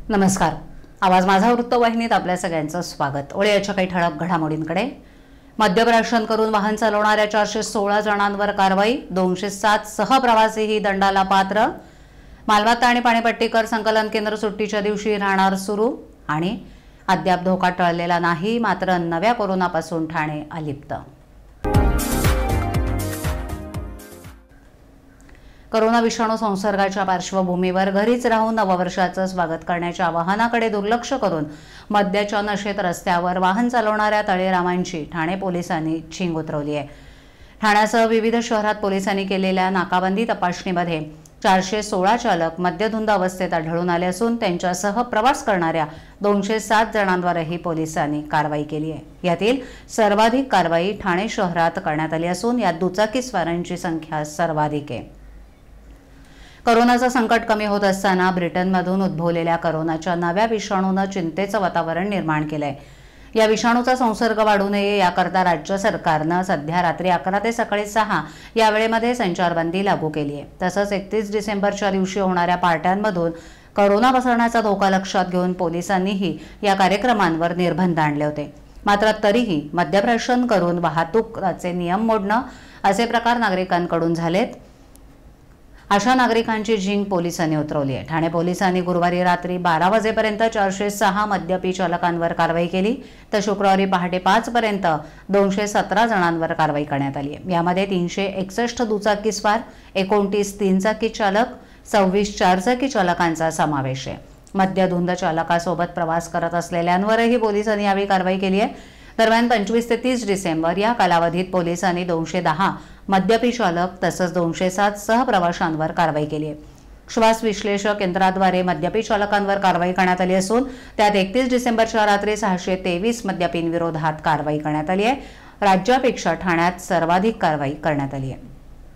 नमस्कार. आवाज माझा वृत्तवाहिनीत आपल्या सगळ्यांचं स्वागत. ओळीच्या काही ठळक घडामोडींकडे. मद्यप्राशन करून वाहन चालवणाऱ्या 416 जणांवर कारवाई. 207 सहप्रवासीही दंडाला पात्र. मालमत्ता आणि पाणीपट्टी कर संकलन केंद्र सुट्टीच्या दिवशी राहणार सुरू. आणि अद्याप धोका टळलेला नाही, मात्र नव्या कोरोनापासून ठाणे अलिप्त. कोरोना विषाणू संसर्गाच्या पार्श्वभूमीवर घरीच राहून नववर्षाचं स्वागत करण्याच्या आवाहनाकडे दुर्लक्ष करून मद्याच्या नशेत रस्त्यावर वाहन चालवणाऱ्या तळेरामांची ठाणे पोलिसांनी झिंग उतरवली आहे. ठाण्यासह विविध शहरात पोलिसांनी केलेल्या नाकाबंदी तपासणीमध्ये 416 चालक मद्यधुंद अवस्थेत आढळून आले असून त्यांच्यासह प्रवास करणाऱ्या 207 जणांवरही पोलिसांनी कारवाई केली आहे. यातील सर्वाधिक कारवाई ठाणे शहरात करण्यात आली असून यात दुचाकीस्वारांची संख्या सर्वाधिक आहे. कोरोनाचं संकट कमी होत असताना ब्रिटनमधून उद्भवलेल्या कोरोनाच्या नव्या विषाणूनं चिंतेचं वातावरण निर्माण केलंय. या विषाणूचा संसर्ग वाढू नये याकरता राज्य सरकारनं सध्या रात्री 11 ते सकाळी 6 या वेळेमध्ये संचारबंदी लागू केली आहे. तसंच 31 डिसेंबरच्या दिवशी होणाऱ्या पार्ट्यांमधून कोरोना पसरण्याचा धोका लक्षात घेऊन पोलिसांनीही या कार्यक्रमांवर निर्बंध आणले होते. मात्र तरीही मद्यप्राशन करून वाहतुकीचे नियम मोडणं असे प्रकार नागरिकांकडून झालेत. अशा नागरिकांची झिंग पोलिसांनी उतरवली आहे. ठाणे पोलिसांनी गुरुवारी रात्री 12 वाजेपर्यंत 406 मद्यपी चालकांवर कारवाई केली, तर शुक्रवारी पहाटे 5 पर्यंत 217 जणांवर कारवाई करण्यात आली आहे. यामध्ये 361 दुचाकीस्वार, 29 तीनचाकी चालक, 26 चारचाकी चालकांचा समावेश आहे. मद्यधुंद चालकासोबत प्रवास करत असलेल्यांवरही पोलिसांनी यावेळी कारवाई केली आहे. दरम्यान 25 ते 30 डिसेंबर या कालावधीत पोलिसांनी 210 मद्यपी चालक तसंच 207 सहप्रवाशांवर कारवाई केली आहे. श्वास विश्लेषक यंत्राद्वारे मद्यपी चालकांवर कारवाई करण्यात आली असून त्यात 31 डिसेंबरच्या रात्री 623 मद्यपींविरोधात कारवाई करण्यात आली आहे. राज्यापेक्षा ठाण्यात सर्वाधिक कारवाई करण्यात आली आहे.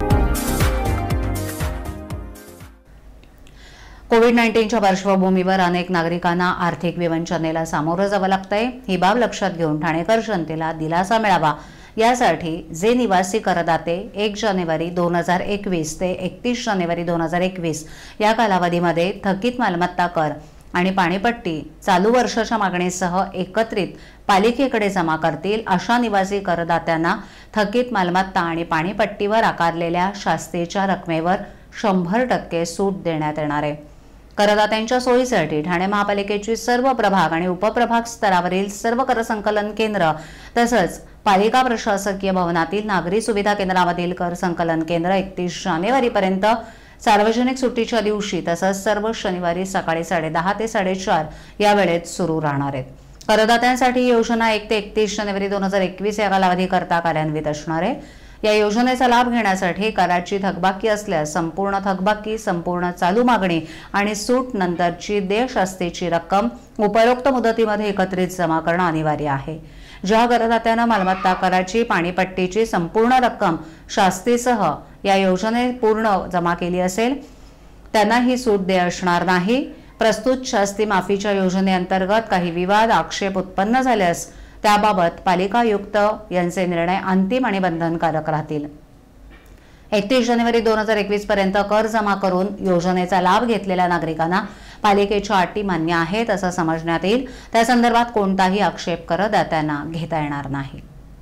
कोविड-19च्या पार्श्वभूमीवर अनेक नागरिकांना आर्थिक विवंचनेला सामोरं जावं लागतंय. ही बाब लक्षात घेऊन ठाणेकर जनतेला दिलासा मिळावा यासाठी जे निवासी करदाते 1 जानेवारी 2021 ते 31 जानेवारी 2021 या कालावधीमध्ये थकीत मालमत्ता कर आणि पाणीपट्टी चालू वर्षाच्या मागणीसह एकत्रित पालिकेकडे जमा करतील, अशा निवासी करदात्यांना थकीत मालमत्ता आणि पाणीपट्टीवर आकारलेल्या शास्तीच्या रकमेवर 100% सूट देण्यात येणार आहे. करदात्यांच्या सोयीसाठी ठाणे महापालिकेची सर्व प्रभाग आणि उपप्रभाग स्तरावरील सर्व कर संकलन केंद्र तसंच पालिका प्रशासकीय भवनातील नागरी सुविधा केंद्रामधील कर संकलन केंद्र 31 जानेवारीपर्यंत सार्वजनिक सुट्टीच्या दिवशी तसंच सर्व शनिवारी सकाळी 10:30 ते 4:30 या वेळेत सुरू राहणार आहेत. करदात्यांसाठी योजना 1 ते 31 जानेवारी 2021 या कालावधीकरता कार्यान्वित असणार आहे. या योजनेचा लाभ घेण्यासाठी कराची थकबाकी असल्यास संपूर्ण थकबाकी, संपूर्ण चालू मागणी आणि सूट नंतरची देय शास्तीची रक्कम उपरोक्त मुदतीमध्ये एकत्रित जमा करणं अनिवार्य आहे. ज्या करदात्यानं मालमत्ता कराची, पाणीपट्टीची संपूर्ण रक्कम शास्तीसह या योजनेत पूर्ण जमा केली असेल त्यांना ही सूट देय असणार नाही. प्रस्तुत शास्ती माफीच्या योजनेअंतर्गत काही विवाद, आक्षेप उत्पन्न झाल्यास त्याबाबत पालिका आयुक्त यांचे निर्णय अंतिम आणि बंधनकारक राहतील. 31 जानेवारी 2021 पर्यंत कर जमा करून योजनेचा लाभ घेतलेल्या नागरिकांना पालिकेच्या अटी मान्य आहेत असं समजण्यात येईल. त्या संदर्भात कोणताही आक्षेप करदात्यांना घेता येणार नाही.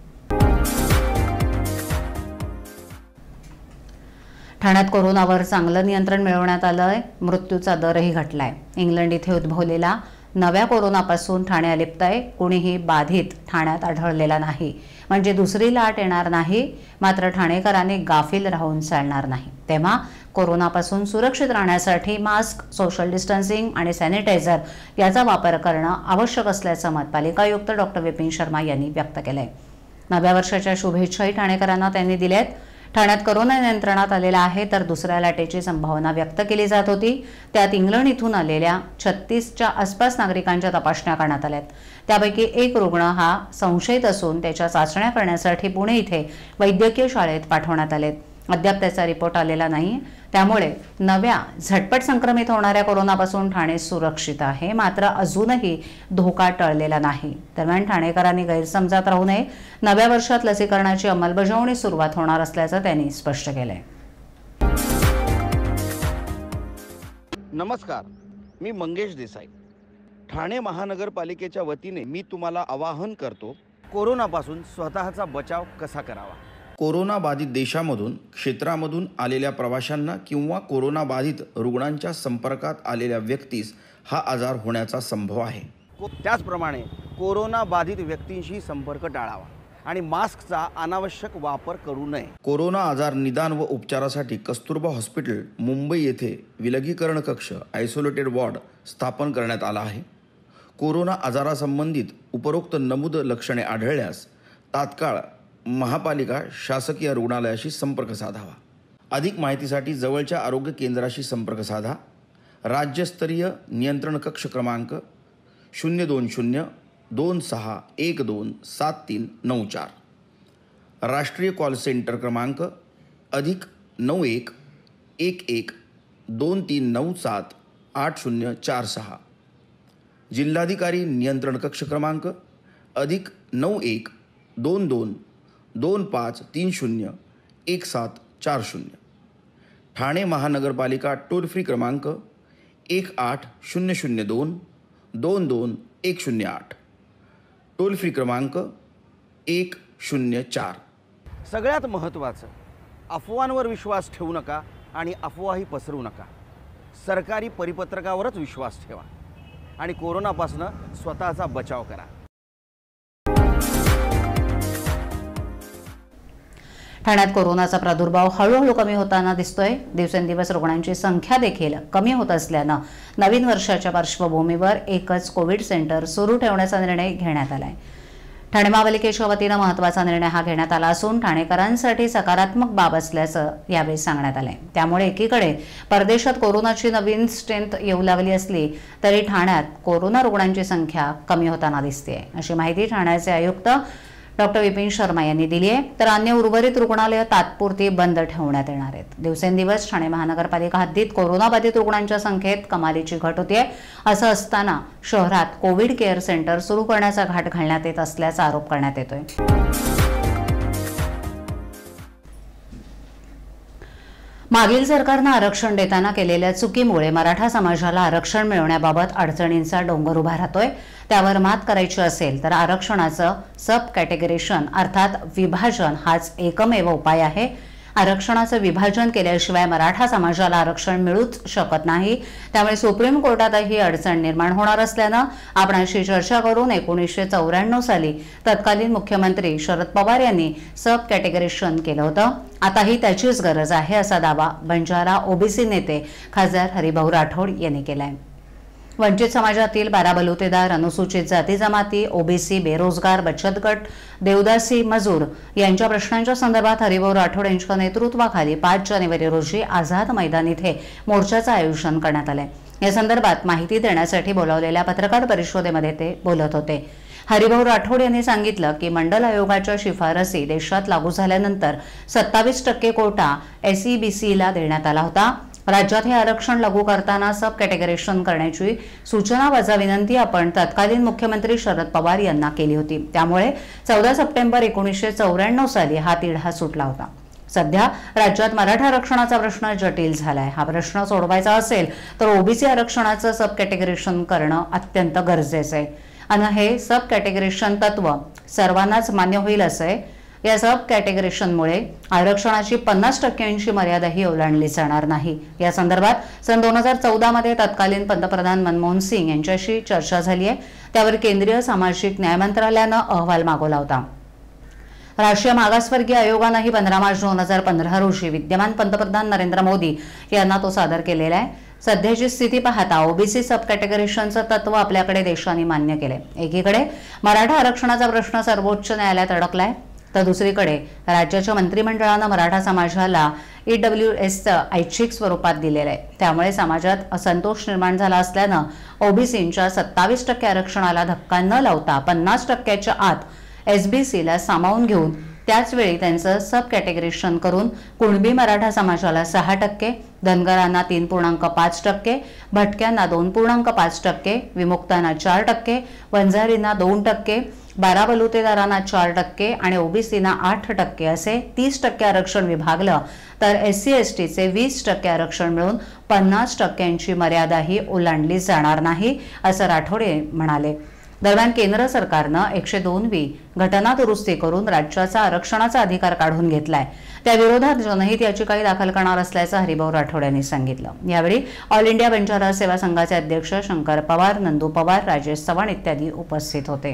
ठाण्यात कोरोनावर चांगलं नियंत्रण मिळवण्यात आलंय. मृत्यूचा दरही घटलाय. इंग्लंड इथे उद्भवलेला नव्या कोरोनापासून ठाणे अलिप्त आहे. कुणीही बाधित ठाण्यात आढळलेला नाही, म्हणजे दुसरी लाट येणार नाही. मात्र ठाणेकरांनी गाफील राहून चालणार नाही. तेव्हा कोरोनापासून सुरक्षित राहण्यासाठी मास्क, सोशल डिस्टन्सिंग आणि सॅनिटायझर याचा वापर करणं आवश्यक असल्याचं मत पालिका आयुक्त डॉक्टर विपिन शर्मा यांनी व्यक्त केलंय. नव्या वर्षाच्या शुभेच्छाही ठाणेकरांना त्यांनी दिल्यात. ठाण्यात कोरोना नियंत्रणात आलेला आहे, तर दुसऱ्या लाटेची संभावना व्यक्त केली जात होती. त्यात इंग्लंड इथून आलेल्या 36च्या आसपास नागरिकांच्या तपासण्या करण्यात आल्यात. त्यापैकी एक रुग्ण हा संशयित असून त्याच्या चाचण्या करण्यासाठी पुणे इथे वैद्यकीय शाळेत पाठवण्यात आलेत. अद्याप त्याचा रिपोर्ट आलेला नाही. त्यामुळे नव्या झटपट संक्रमित होणाऱ्या कोरोनापासून ठाणे सुरक्षित आहे, मात्र अजूनही धोका टळलेला नाही. दरम्यान ठाणेकरांनी गैरसमजात राहू नये. नव्या वर्षात लसीकरणाची अंमलबजावणी सुरुवात होणार असल्याचं त्यांनी स्पष्ट केलंय. नमस्कार, मी मंगेश देसाई. ठाणे महानगरपालिकेच्या वतीने मी तुम्हाला आवाहन करतो, कोरोनापासून स्वतःचा बचाव कसा करावा। कोरोना बाधित देशामधून क्षेत्रामधून आलेल्या प्रवाशांना किंवा कोरोना बाधित रुग्णांच्या संपर्कात आलेल्या व्यक्तीस हा आजार होण्याचा संभव आहे। त्याचप्रमाणे कोरोना बाधित व्यक्तींशी संपर्क टाळावा आणि मास्कचा अनावश्यक वापर करू नये। कोरोना आजार निदान व उपचारासाठी कस्तुरबा हॉस्पिटल मुंबई येथे विलगीकरण कक्ष आयसोलेटेड वॉर्ड स्थापन करण्यात आला आहे। कोरोना आजारासंबंधित उपरोक्त नमूद लक्षणे आढळल्यास तात्काळ महापालिका शासकीय रुग्णालयाशी संपर्क साधावा। अधिक माहितीसाठी जवळच्या आरोग्य केंद्राशी संपर्क साधा। राज्यस्तरीय नियंत्रण कक्ष क्रमांक 020 26127394। राष्ट्रीय कॉल सेंटर क्रमांक +91 11 2397 8046। जिल्हाधिकारी नियंत्रण कक्ष क्रमांक +91 22 2530 1740। ठाणे महानगरपालिका टोल फ्री क्रमांक 18002 22108। टोल फ्री क्रमांक 104। सगळ्यात महत्त्वाचं, अफवांवर विश्वास ठेवू नका आणि अफवाही पसरवू नका। सरकारी परिपत्रकावरच विश्वास ठेवा आणि कोरोनापासून स्वतःचा बचाव करा। ठाण्यात कोरोनाचा प्रादुर्भाव हळूहळू कमी होताना दिसतोय। दिवसेंदिवस रुग्णांची संख्या देखील कमी होत असल्यानं नवीन वर्षाच्या पार्श्वभूमीवर एकच कोविड सेंटर सुरू ठेवण्याचा निर्णय घेण्यात आलाय। ठाणे महापालिकेच्या वतीनं महत्त्वाचा निर्णय हा घेण्यात आला असून ठाणेकरांसाठी सकारात्मक बाब असल्याचं यावेळी सांगण्यात आलंय। त्यामुळे एकीकडे परदेशात कोरोनाची नवीन स्ट्रेंथ येऊ लागली असली तरी ठाण्यात कोरोना रुग्णांची संख्या कमी होताना दिसते, अशी माहिती ठाण्याचे आयुक्त डॉक्टर विपिन शर्मा यांनी दिली आहे। तर अन्य उर्वरित रुग्णालय तात्पुरती बंद ठेवण्यात येणार आहेत। दिवसेंदिवस ठाणे महानगरपालिका हद्दीत कोरोनाबाधित रुग्णांच्या संख्येत कमालीची घट होते। असं असताना शहरात कोविड केअर सेंटर सुरू करण्याचा घाट घालण्यात येत असल्याचा आरोप करण्यात येतोय। मागील सरकारनं आरक्षण देताना केलेल्या चुकीमुळे मराठा समाजाला आरक्षण मिळवण्याबाबत अडचणींचा डोंगर उभा राहतोय। त्यावर मात करायची असेल तर आरक्षणाचं सब कॅटेगरीशन अर्थात विभाजन हाच एकमेव उपाय आहे। आरक्षणाचं विभाजन केल्याशिवाय मराठा समाजाला आरक्षण मिळूच शकत नाही। त्यामुळे सुप्रीम कोर्टातही अडचण निर्माण होणार असल्यानं आपणाशी चर्चा करून 1994 साली तत्कालीन मुख्यमंत्री शरद पवार यांनी सब कॅटेगरीशन केलं होतं। आताही त्याचीच गरज आहे असा दावा बंजारा ओबीसी नेते खासदार हरिभाऊ राठोड यांनी केलाय। वंचित समाजातील 12 बलुतेदार, अनुसूचित जाती जमाती, ओबीसी, बेरोजगार, बचत गट, देवदासी मजूर यांच्या प्रश्नांच्या संदर्भात हरिभाऊ राठोड यांच्या नेतृत्वाखाली 5 जानेवारी रोजी आझाद मैदान इथे मोर्चाचं आयोजन करण्यात आलंय। या संदर्भात माहिती देण्यासाठी बोलावलेल्या पत्रकार परिषदेमध्ये ते बोलत होते। हरिभाऊ राठोड यांनी सांगितलं की मंडल आयोगाच्या शिफारसी देशात लागू झाल्यानंतर 27% कोटा एसईबीसीला देण्यात आला होता। राज्यात हे आरक्षण लागू करताना सब कॅटेगरीशन करण्याची सूचना वजा विनंती आपण तत्कालीन मुख्यमंत्री शरद पवार यांना केली होती। त्यामुळे 14 सप्टेंबर 1994 साली हा तिढा सुटला होता। सध्या राज्यात मराठा आरक्षणाचा प्रश्न जटिल झालाय। हा प्रश्न सोडवायचा असेल तर ओबीसी आरक्षणाचं सब कॅटेगरीशन करणं अत्यंत गरजेचं आहे आणि हे सब कॅटेगरीशन तत्व सर्वांनाच मान्य होईल असं आहे। या सब कॅटेगरीशनमुळे आरक्षणाची 50%ची मर्यादाही ओलांडली जाणार नाही। या संदर्भात सन 2014 मध्ये तत्कालीन पंतप्रधान मनमोहन सिंग यांच्याशी चर्चा झाली आहे। त्यावर केंद्रीय सामाजिक न्याय मंत्रालयानं अहवाल मागवला होता। राष्ट्रीय मागासवर्गीय आयोगानंही 15 मार्च 2015 रोजी विद्यमान पंतप्रधान नरेंद्र मोदी यांना तो सादर केलेला आहे। सध्याची स्थिती पाहता ओबीसी सब कॅटेगरीशनचं तत्व आपल्याकडे देशाने मान्य केले। एकीकडे मराठा आरक्षणाचा प्रश्न सर्वोच्च न्यायालयात अडकलाय, तर दुसरीकडे राज्याच्या मंत्रिमंडळानं मराठा समाजाला ईडब्ल्यूएसचं ऐच्छिक स्वरूपात दिलेलं आहे। त्यामुळे समाजात असंतोष निर्माण झाला असल्यानं ओबीसींच्या 27% आरक्षणाला धक्का न लावता 50%च्या आत एसबीसीला सामावून घेऊन त्याचवेळी त्यांचं सब कॅटेगरीशन करून कुणबी मराठा समाजाला 6%, धनगरांना 3.5%, भटक्यांना 2.5%, विमुक्तांना 4%, वंजारींना 2%, 12 बलुतेदारांना 4% आणि ओबीसीना 8% असे 30% आरक्षण विभागलं तर SC/STचे 20% आरक्षण मिळून 50%ची मर्यादाही ओलांडली जाणार नाही असं राठोडे म्हणाले। दरम्यान केंद्र सरकारनं 102वी घटना दुरुस्ती करून राज्याचा आरक्षणाचा अधिकार काढून घेतलाय। त्या विरोधात जनहित याचिकाही दाखल करणार असल्याचं हरिभाऊ राठोड यांनी सांगितलं। यावेळी ऑल इंडिया बंजारा सेवा संघाचे अध्यक्ष शंकर पवार, नंदू पवार, राजेश चव्हाण इत्यादी उपस्थित होते।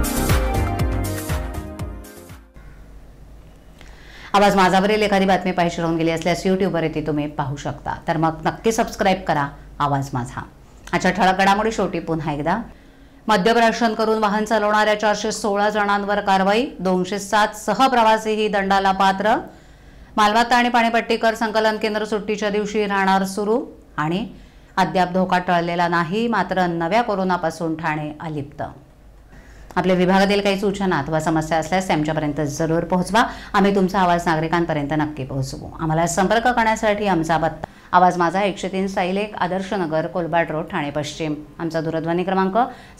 आवाज माझावरील एखादी बातमी पाहिजे राहून गेली असल्यास यूट्यूबवर ती तुम्ही पाहू शकता, तर मग नक्की सबस्क्राईब करा आवाज माझा। आजच्या ठळक घडामोडी शेवटी पुन्हा एकदा। मद्यप्राशन करून वाहन चालवणाऱ्या 416 जणांवर कारवाई, 207 सहप्रवासीही दंडाला पात्र। मालमत्ता आणि पाणीपट्टी कर संकलन केंद्र सुट्टीच्या दिवशी राहणार सुरू आणि अद्याप धोका टळलेला नाही, मात्र नव्या कोरोनापासून ठाणे अलिप्त। आपल्या विभागातील काही सूचना अथवा समस्या असल्यास त्यांच्यापर्यंत जरूर पोहोचवा। आम्ही तुमचा आवाज नागरिकांपर्यंत नक्की पोहोचवू। आम्हाला संपर्क करण्यासाठी आमचा पत्ता आवाज माझा 103 साईल 1 आदर्श नगर कोलबाड रोड ठाणे पश्चिम। आमचा दूरध्वनी क्रमांक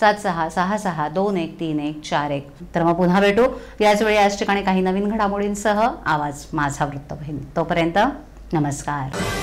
7666213141। तर मग पुन्हा भेटू याच वेळी याच ठिकाणी काही नवीन घडामोडींसह। आवाज माझा वृत्तवाहिनी। तोपर्यंत नमस्कार।